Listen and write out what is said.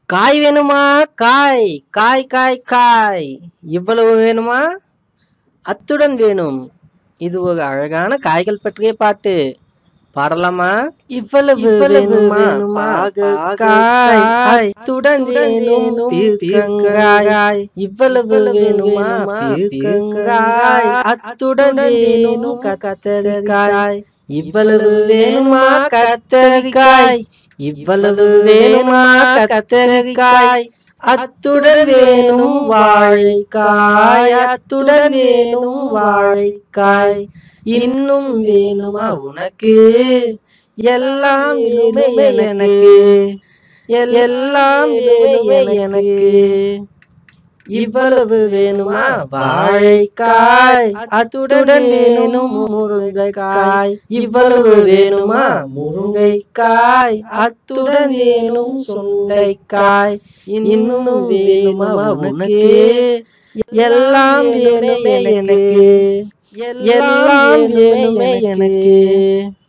காய் வேணுமா? காய் காய் காய் காய். இவ்வளவு வேணுமா? அத்துடன் வேணும். இது ஒரு அழகான காய்கள் பற்றிய பாட்டு. பாடலாமா? இவ்வளவு வேணுமா? பாகற்காய். அத்துடன் வேணும் பீர்க்கங்காய். இவ்வளவு வேணுமா? பீர்க்கங்காய். அத்துடன் வேணும் கத்தரிக்காய். இவ்வளவு வேணுமா? கத்தரிக்காய். இவ்வளவு வேணுமா? கத்தரிக்காய். அத்துடன் வேணும் வாழைக்காய். அத்துடன் வேணும் வாழைக்காய். இன்னும் வேணுமா உனக்கு? எல்லாம் வேணுமே எனக்கு. எல்லாம் வேணுமே எனக்கு. இவ்வளவு வேணுமா? வாழைக்காய். அத்துடன் வேணும் முருங்கைக்காய். இவ்வளவு வேணுமா? முருங்கைக்காய். அத்துடன் வேணும் சுண்டைக்காய். இன்னும் வேணுமா உனக்கு? எல்லாம் வேணுமே எனக்கு. எல்லாம் வேணுமே எனக்கு.